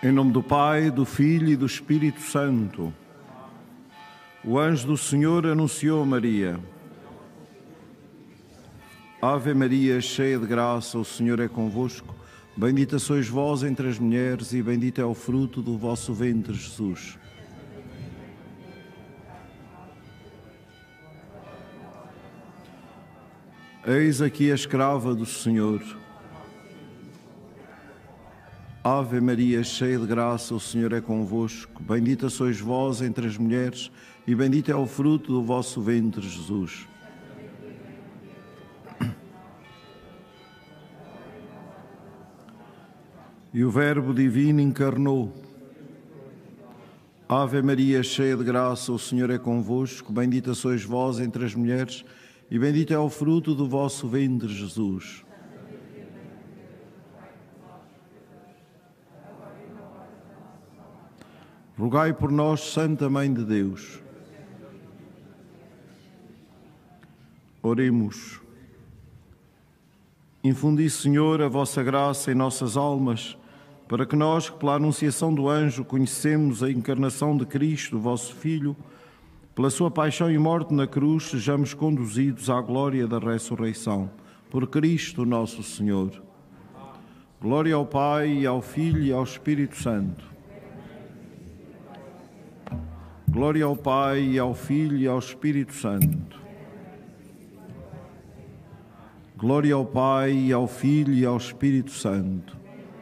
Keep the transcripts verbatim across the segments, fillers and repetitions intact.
Em nome do Pai, do Filho e do Espírito Santo. O anjo do Senhor anunciou a Maria. Ave Maria, cheia de graça, o Senhor é convosco. Bendita sois vós entre as mulheres e bendito é o fruto do vosso ventre, Jesus. Eis aqui a escrava do Senhor. Ave Maria, cheia de graça, o Senhor é convosco. Bendita sois vós entre as mulheres e bendito é o fruto do vosso ventre, Jesus. E o Verbo divino encarnou. Ave Maria, cheia de graça, o Senhor é convosco. Bendita sois vós entre as mulheres e bendito é o fruto do vosso ventre, Jesus. Rogai por nós, Santa Mãe de Deus. Oremos. Infundi, Senhor, a vossa graça em nossas almas, para que nós, que pela anunciação do anjo conhecemos a encarnação de Cristo, vosso Filho, pela sua paixão e morte na cruz, sejamos conduzidos à glória da ressurreição. Por Cristo nosso Senhor. Glória ao Pai, e ao Filho e ao Espírito Santo. Glória ao Pai, e ao Filho e ao Espírito Santo. Glória ao Pai, e ao Filho e ao Espírito Santo.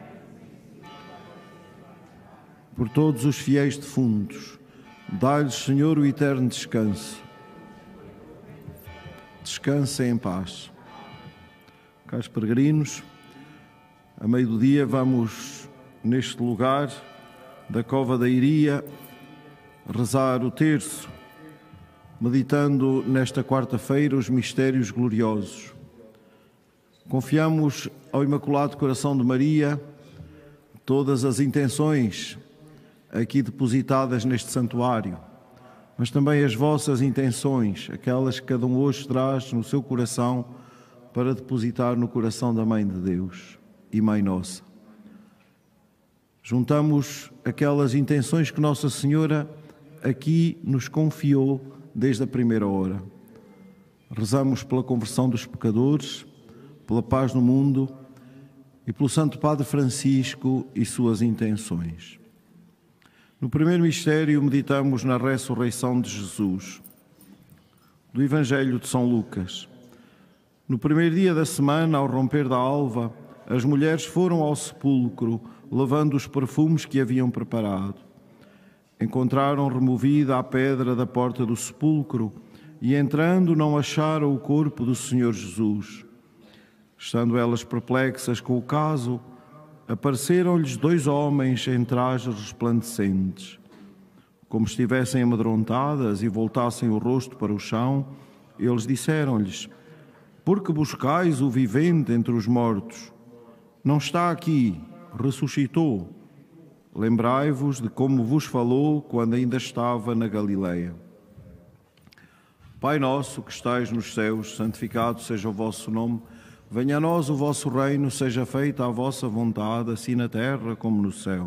Por todos os fiéis defuntos, dai-lhes, Senhor, o eterno descanso. Descansem em paz. Caros peregrinos, a meio do dia vamos, neste lugar da Cova da Iria, rezar o terço, meditando nesta quarta-feira os mistérios gloriosos. Confiamos ao Imaculado Coração de Maria todas as intenções aqui depositadas neste santuário, mas também as vossas intenções, aquelas que cada um hoje traz no seu coração para depositar no coração da Mãe de Deus e Mãe Nossa. Juntamos aquelas intenções que Nossa Senhora aqui nos confiou desde a primeira hora. Rezamos pela conversão dos pecadores, pela paz no mundo e pelo Santo Padre Francisco e suas intenções. No primeiro mistério meditamos na ressurreição de Jesus, do Evangelho de São Lucas. No primeiro dia da semana, ao romper da alva, as mulheres foram ao sepulcro, levando os perfumes que haviam preparado. Encontraram removida a pedra da porta do sepulcro e, entrando, não acharam o corpo do Senhor Jesus. Estando elas perplexas com o caso, apareceram-lhes dois homens em trajes resplandecentes. Como estivessem amedrontadas e voltassem o rosto para o chão, eles disseram-lhes: por que buscais o vivente entre os mortos? Não está aqui, ressuscitou. Lembrai-vos de como vos falou quando ainda estava na Galileia. Pai nosso que estais nos céus, santificado seja o vosso nome. Venha a nós o vosso reino, seja feita a vossa vontade, assim na terra como no céu.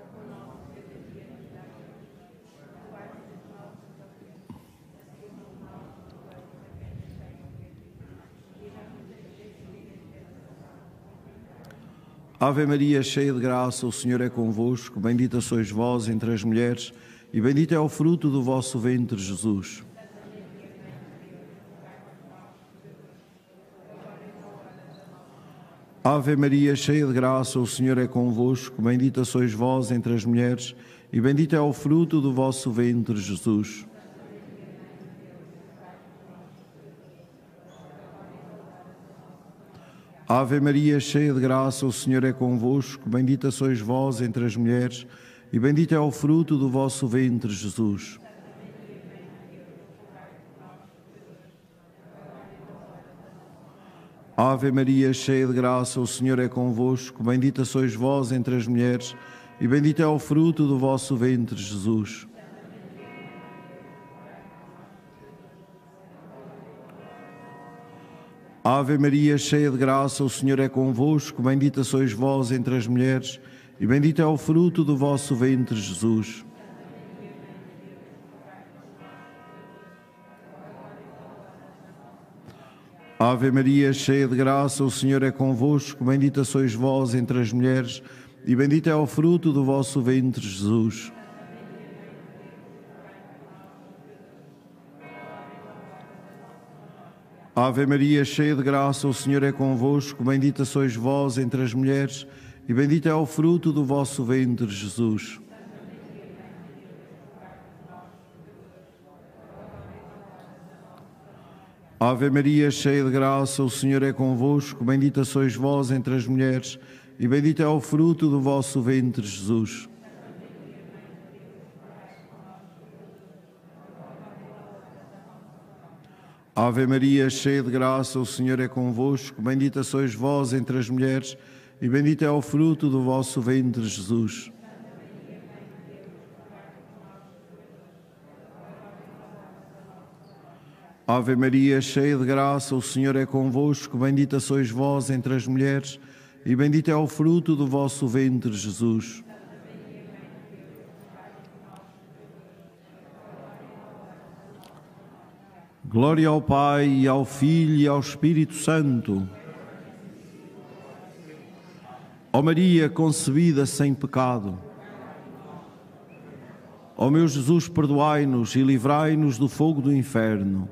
Ave Maria, cheia de graça, o Senhor é convosco. Bendita sois vós entre as mulheres e bendito é o fruto do vosso ventre, Jesus. Ave Maria, cheia de graça, o Senhor é convosco. Bendita sois vós entre as mulheres e bendito é o fruto do vosso ventre, Jesus. Ave Maria, cheia de graça, o Senhor é convosco. Bendita sois vós entre as mulheres e bendito é o fruto do vosso ventre, Jesus. Ave Maria, cheia de graça, o Senhor é convosco. Bendita sois vós entre as mulheres e bendito é o fruto do vosso ventre, Jesus. Ave Maria, cheia de graça, o Senhor é convosco. Bendita sois vós entre as mulheres e bendito é o fruto do vosso ventre, Jesus. Ave Maria, cheia de graça, o Senhor é convosco, bendita sois vós entre as mulheres, e bendito é o fruto do vosso ventre, Jesus. Ave Maria, cheia de graça, o Senhor é convosco, bendita sois vós entre as mulheres, e bendito é o fruto do vosso ventre, Jesus. Ave Maria, cheia de graça, o Senhor é convosco, bendita sois vós entre as mulheres, e bendito é o fruto do vosso ventre, Jesus. Ave Maria, cheia de graça, o Senhor é convosco, bendita sois vós entre as mulheres, e bendito é o fruto do vosso ventre, Jesus. Ave Maria, cheia de graça, o Senhor é convosco, bendita sois vós entre as mulheres, e bendito é o fruto do vosso ventre, Jesus. Glória ao Pai, e ao Filho, e ao Espírito Santo. Ó Maria, concebida sem pecado. Ó meu Jesus, perdoai-nos e livrai-nos do fogo do inferno.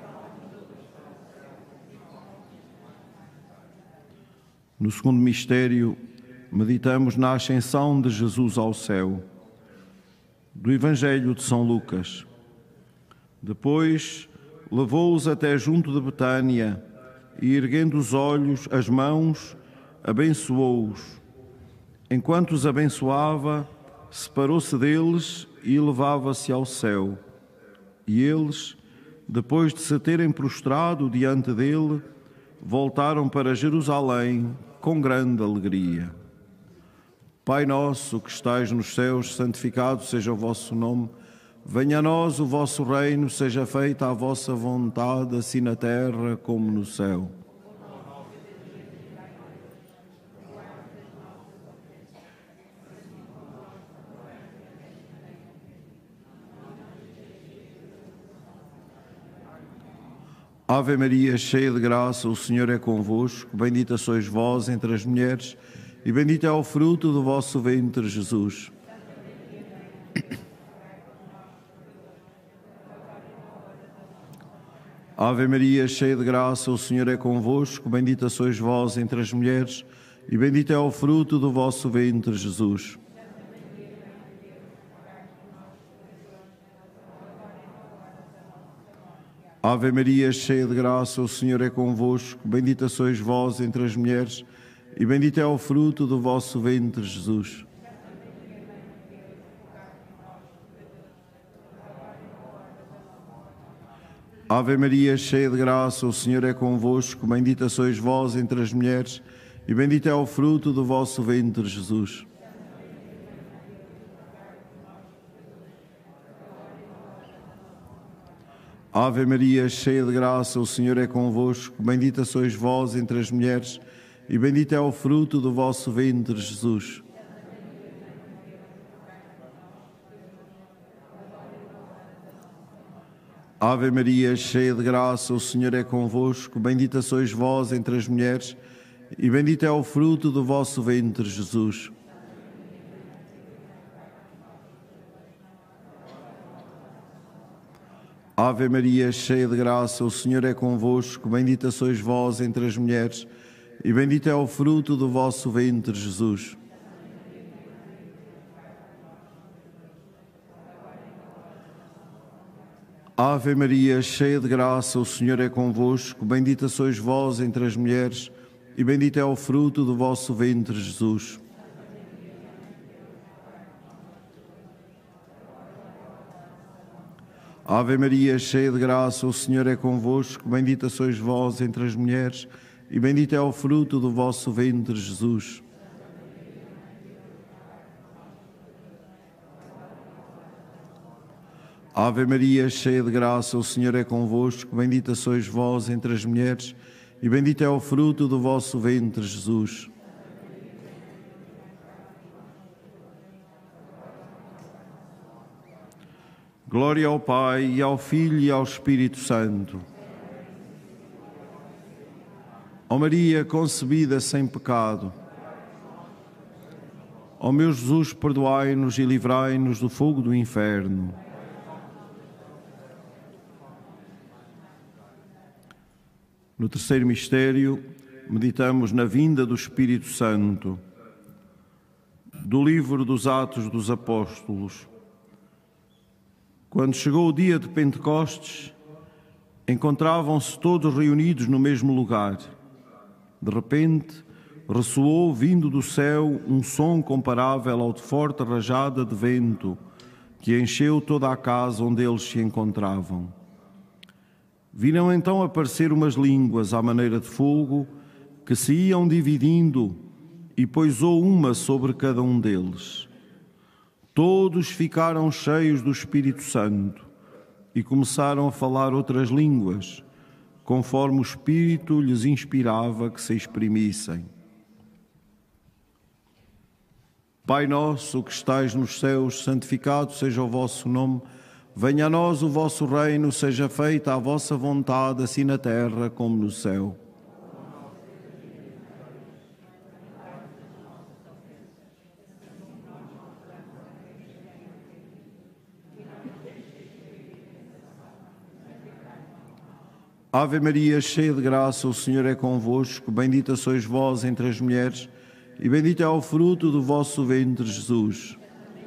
No segundo mistério, meditamos na ascensão de Jesus ao céu. Do Evangelho de São Lucas. Depois, levou-os até junto de Betânia e, erguendo os olhos, as mãos, abençoou-os. Enquanto os abençoava, separou-se deles e elevava-se ao céu. E eles, depois de se terem prostrado diante dele, voltaram para Jerusalém com grande alegria. Pai nosso que estais nos céus, santificado seja o vosso nome. Venha a nós o vosso reino, seja feita a vossa vontade, assim na terra como no céu. Ave Maria, cheia de graça, o Senhor é convosco, bendita sois vós entre as mulheres, e bendito é o fruto do vosso ventre, Jesus. Ave Maria, cheia de graça, o Senhor é convosco, bendita sois vós entre as mulheres, e bendito é o fruto do vosso ventre, Jesus. Ave Maria, cheia de graça, o Senhor é convosco, bendita sois vós entre as mulheres, e bendito é o fruto do vosso ventre, Jesus. Ave Maria, cheia de graça, o Senhor é convosco, bendita sois vós entre as mulheres, e bendito é o fruto do vosso ventre, Jesus. Ave Maria, cheia de graça, o Senhor é convosco, bendita sois vós entre as mulheres, e bendito é o fruto do vosso ventre, Jesus. Ave Maria, cheia de graça, o Senhor é convosco, bendita sois vós entre as mulheres, e bendito é o fruto do vosso ventre, Jesus. Ave Maria, cheia de graça, o Senhor é convosco, bendita sois vós entre as mulheres, e bendito é o fruto do vosso ventre, Jesus. Ave Maria, cheia de graça, o Senhor é convosco, bendita sois vós entre as mulheres, e bendito é o fruto do vosso ventre, Jesus. Ave Maria, cheia de graça, o Senhor é convosco, bendita sois vós entre as mulheres, e bendito é o fruto do vosso ventre, Jesus. Ave Maria, cheia de graça, o Senhor é convosco, bendita sois vós entre as mulheres, e bendito é o fruto do vosso ventre, Jesus. Glória ao Pai, e ao Filho, e ao Espírito Santo. Ó Maria, concebida sem pecado. Ó meu Jesus, perdoai-nos e livrai-nos do fogo do inferno. No terceiro mistério, meditamos na vinda do Espírito Santo. Do livro dos Atos dos Apóstolos. Quando chegou o dia de Pentecostes, encontravam-se todos reunidos no mesmo lugar. De repente, ressoou, vindo do céu, um som comparável ao de forte rajada de vento, que encheu toda a casa onde eles se encontravam. Viram então aparecer umas línguas à maneira de fogo, que se iam dividindo, e pousou uma sobre cada um deles. Todos ficaram cheios do Espírito Santo e começaram a falar outras línguas, conforme o Espírito lhes inspirava que se exprimissem. Pai nosso que estais nos céus, santificado seja o vosso nome. Venha a nós o vosso reino, seja feita a vossa vontade, assim na terra como no céu. Ave Maria, cheia de graça, o Senhor é convosco. Bendita sois vós entre as mulheres, e bendito é o fruto do vosso ventre, Jesus.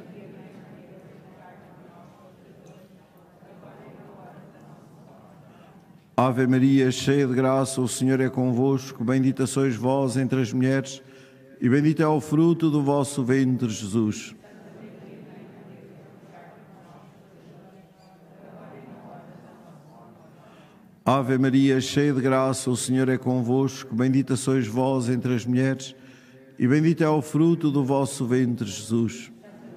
Ave Maria, cheia de graça, o Senhor é convosco. Bendita sois vós entre as mulheres, e bendito é o fruto do vosso ventre, Jesus. Ave Maria, cheia de graça, o Senhor é convosco. Bendita sois vós entre as mulheres, e bendito é o fruto do vosso ventre, Jesus.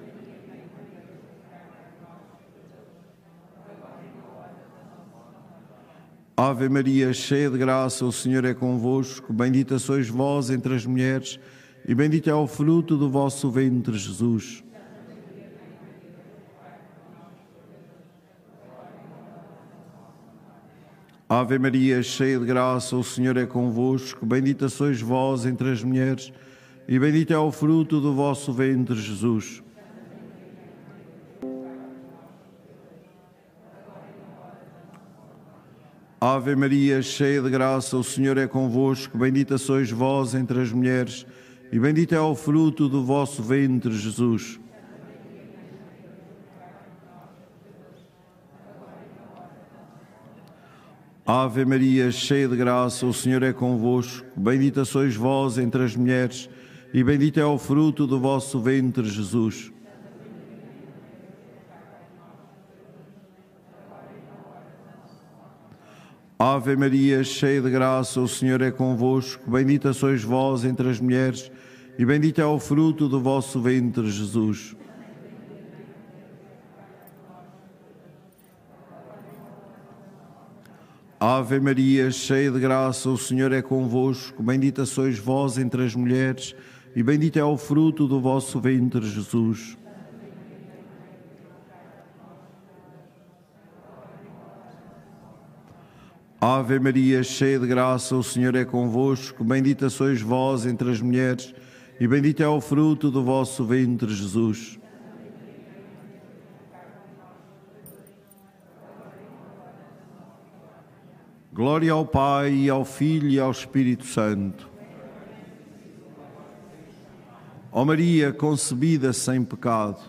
Ave Maria, cheia de graça, o Senhor é convosco. Bendita sois vós entre as mulheres, e bendito é o fruto do vosso ventre, Jesus. Ave Maria, cheia de graça, o Senhor é convosco. Bendita sois vós entre as mulheres, e bendito é o fruto do vosso ventre, Jesus. Ave Maria, cheia de graça, o Senhor é convosco. Bendita sois vós entre as mulheres, e bendito é o fruto do vosso ventre, Jesus. Ave Maria, cheia de graça, o Senhor é convosco. Bendita sois vós entre as mulheres, e bendito é o fruto do vosso ventre, Jesus. Ave Maria, cheia de graça, o Senhor é convosco. Bendita sois vós entre as mulheres, e bendito é o fruto do vosso ventre, Jesus. Ave Maria, cheia de graça, o Senhor é convosco. Bendita sois vós entre as mulheres, e bendito é o fruto do vosso ventre, Jesus. Ave Maria, cheia de graça, o Senhor é convosco. Bendita sois vós entre as mulheres, e bendito é o fruto do vosso ventre, Jesus. Glória ao Pai, e ao Filho, e ao Espírito Santo. Ó Maria, concebida sem pecado.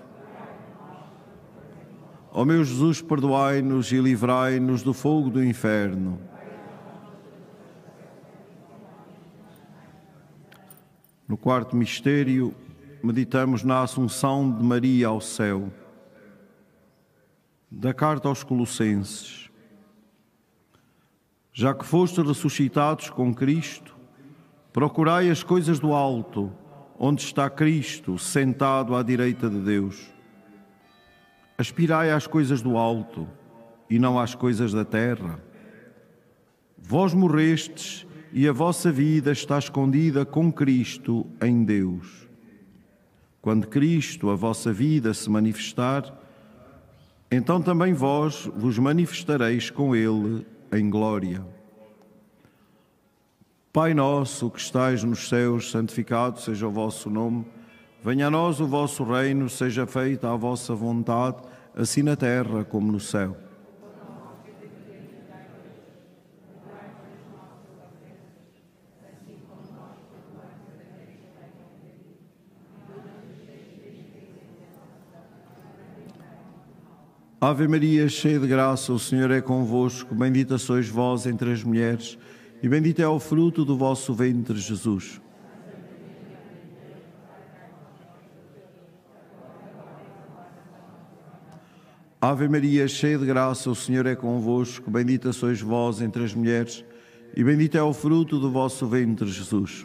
Ó meu Jesus, perdoai-nos e livrai-nos do fogo do inferno. No quarto mistério, meditamos na Assunção de Maria ao céu. Da carta aos Colossenses. Já que fostes ressuscitados com Cristo, procurai as coisas do alto, onde está Cristo, sentado à direita de Deus. Aspirai às coisas do alto, e não às coisas da terra. Vós morrestes, e a vossa vida está escondida com Cristo em Deus. Quando Cristo, a vossa vida, se manifestar, Então também vós vos manifestareis com ele em glória. Pai nosso que estais nos céus, santificado seja o vosso nome. Venha a nós o vosso reino, seja feita a vossa vontade, assim na terra como no céu. Ave Maria, cheia de graça, o Senhor é convosco. Bendita sois vós entre as mulheres, e bendito é o fruto do vosso ventre, Jesus. Ave Maria, cheia de graça, o Senhor é convosco. Bendita sois vós entre as mulheres, e bendito é o fruto do vosso ventre, Jesus.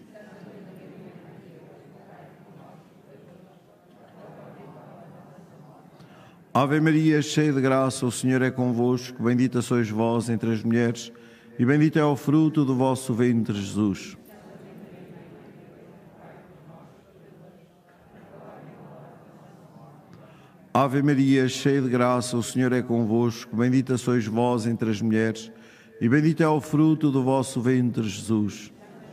Ave Maria, cheia de graça, o Senhor é convosco. Bendita sois vós entre as mulheres, e bendito é o fruto do vosso ventre, Jesus. Ave Maria, cheia de graça, o Senhor é convosco. Bendita sois vós entre as mulheres, e bendito é o fruto do vosso ventre, Jesus.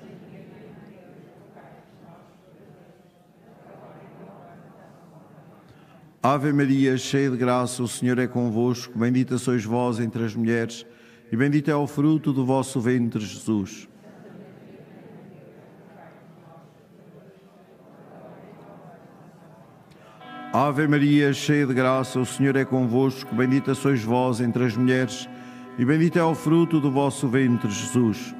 Ave Maria, cheia de graça, o Senhor é convosco. Bendita sois vós entre as mulheres, e bendito é o fruto do vosso ventre, Jesus. Ave Maria, cheia de graça, o Senhor é convosco. Bendita sois vós entre as mulheres, e bendito é o fruto do vosso ventre, Jesus.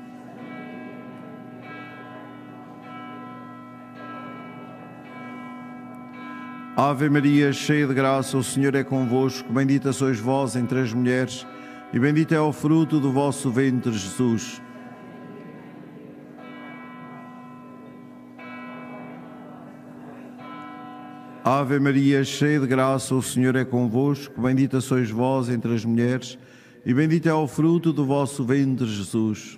Ave Maria, cheia de graça, o Senhor é convosco. Bendita sois vós entre as mulheres, e bendito é o fruto do vosso ventre, Jesus. Ave Maria, cheia de graça, o Senhor é convosco. Bendita sois vós entre as mulheres, e bendito é o fruto do vosso ventre, Jesus.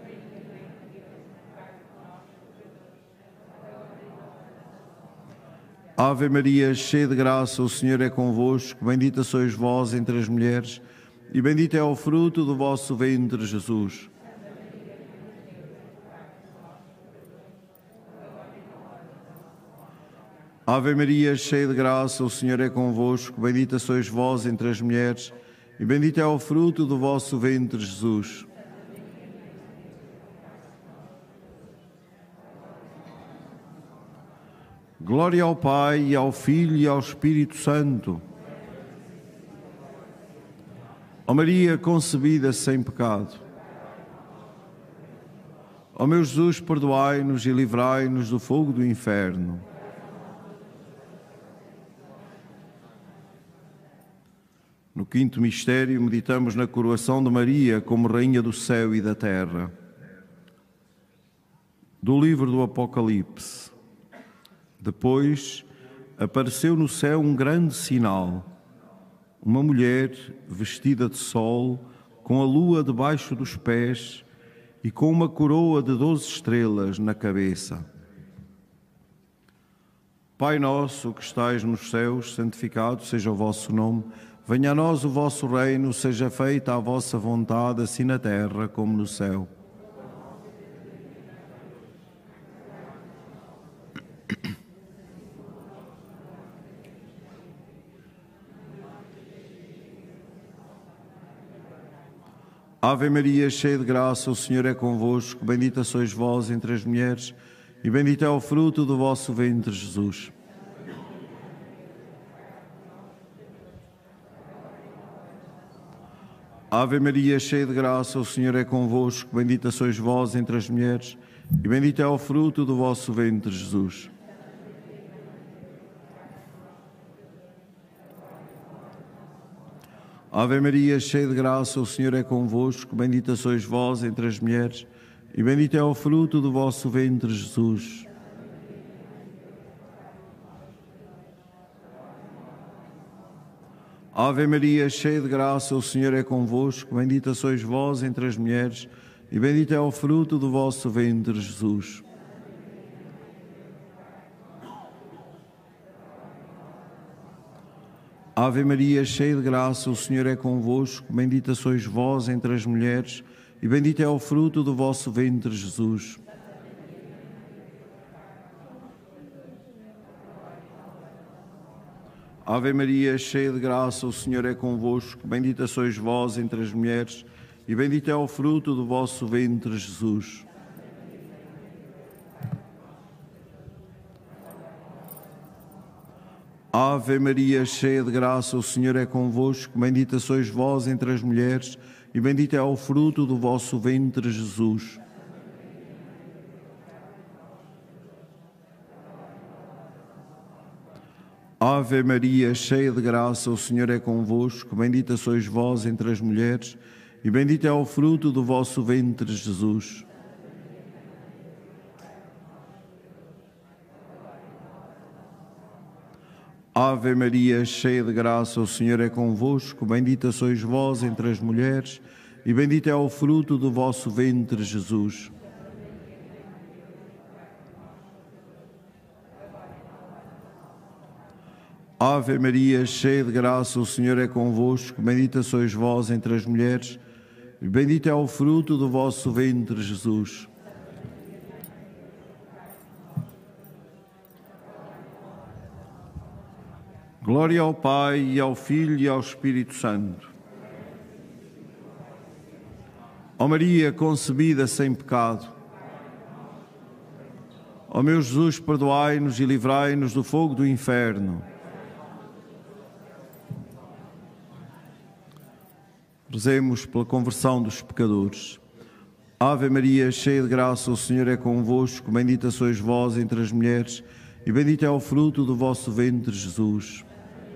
Ave Maria, cheia de graça, o Senhor é convosco. Bendita sois vós entre as mulheres, e bendito é o fruto do vosso ventre, Jesus. Ave Maria, cheia de graça, o Senhor é convosco. Bendita sois vós entre as mulheres, e bendito é o fruto do vosso ventre, Jesus. Glória ao Pai, e ao Filho e ao Espírito Santo. Ó Maria concebida sem pecado. Ó meu Jesus, perdoai-nos e livrai-nos do fogo do inferno. No quinto mistério, meditamos na coroação de Maria como Rainha do céu e da terra. Do livro do Apocalipse. Depois apareceu no céu um grande sinal, uma mulher vestida de sol, com a lua debaixo dos pés e com uma coroa de doze estrelas na cabeça. Pai nosso que estais nos céus, santificado seja o vosso nome. Venha a nós o vosso reino, seja feita a vossa vontade, assim na terra como no céu. Ave Maria, cheia de graça, o Senhor é convosco. Bendita sois vós entre as mulheres, e bendito é o fruto do vosso ventre, Jesus. Ave Maria, cheia de graça, o Senhor é convosco. Bendita sois vós entre as mulheres, e bendito é o fruto do vosso ventre, Jesus. Ave Maria, cheia de graça, o Senhor é convosco. Bendita sois vós entre as mulheres, e bendito é o fruto do vosso ventre, Jesus. Ave Maria, cheia de graça, o Senhor é convosco. Bendita sois vós entre as mulheres, e bendito é o fruto do vosso ventre, Jesus. Ave Maria, cheia de graça, o Senhor é convosco. Bendita sois vós entre as mulheres, e bendito é o fruto do vosso ventre, Jesus. Ave Maria, cheia de graça, o Senhor é convosco. Bendita sois vós entre as mulheres, e bendito é o fruto do vosso ventre, Jesus. Ave Maria, cheia de graça, o Senhor é convosco. Bendita sois vós entre as mulheres, e bendito é o fruto do vosso ventre, Jesus. Ave Maria, cheia de graça, o Senhor é convosco. Bendita sois vós entre as mulheres, e bendito é o fruto do vosso ventre, Jesus. Ave Maria, cheia de graça, o Senhor é convosco. Bendita sois vós entre as mulheres, e bendito é o fruto do vosso ventre, Jesus. Ave Maria, cheia de graça, o Senhor é convosco. Bendita sois vós entre as mulheres, e bendito é o fruto do vosso ventre, Jesus. Glória ao Pai, e ao Filho, e ao Espírito Santo. Ó Maria, concebida sem pecado. Ó meu Jesus, perdoai-nos e livrai-nos do fogo do inferno. Rezemos pela conversão dos pecadores. Ave Maria, cheia de graça, o Senhor é convosco. Bendita sois vós entre as mulheres, e bendito é o fruto do vosso ventre, Jesus.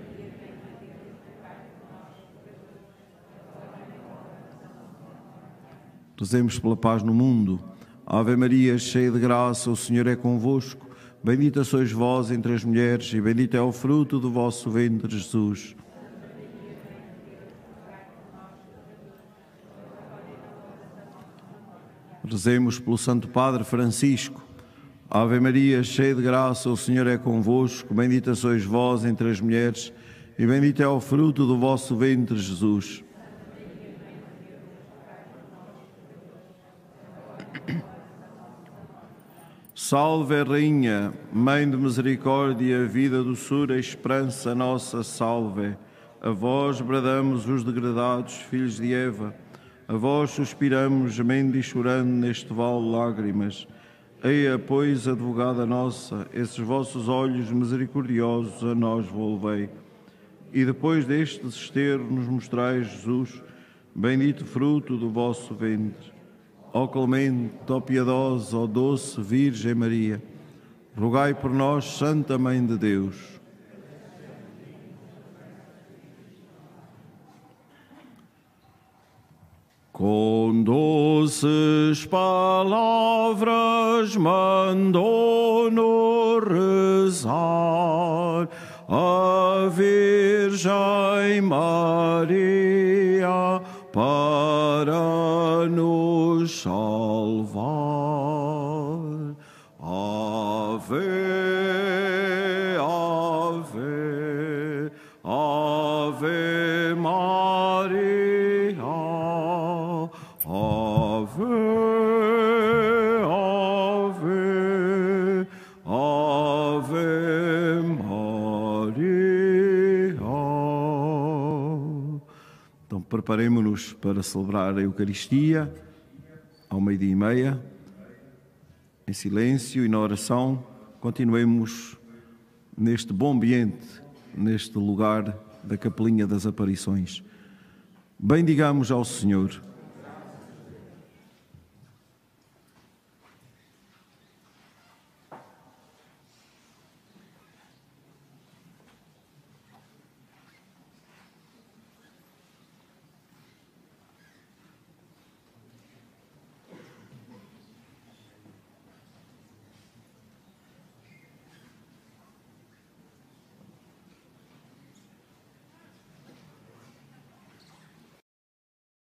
Rezemos pela paz no mundo. Ave Maria, cheia de graça, o Senhor é convosco. Bendita sois vós entre as mulheres, e bendito é o fruto do vosso ventre, Jesus. Rezemos pelo Santo Padre Francisco. Ave Maria, cheia de graça, o Senhor é convosco. Bendita sois vós entre as mulheres, e bendito é o fruto do vosso ventre, Jesus. Salve, Rainha, Mãe de misericórdia, vida, doçura, esperança nossa, salve. A vós bradamos os degradados filhos de Eva, a vós suspiramos, gemendo e chorando neste vale de lágrimas. Eia, pois, advogada nossa, esses vossos olhos misericordiosos a nós volvei. E depois deste desterro nos mostrais Jesus, bendito fruto do vosso ventre. Ó clemente, ó piedosa, ó doce Virgem Maria, rogai por nós, Santa Mãe de Deus. Com doces palavras mandou-nos rezar a Virgem Maria para nos salvar. Ave, ave, ave Maria, ave, ave, ave Maria. Então preparemo-nos para celebrar a Eucaristia ao meio-dia e meia. Em silêncio e na oração, continuemos neste bom ambiente, neste lugar da Capelinha das Aparições. Bendigamos ao Senhor.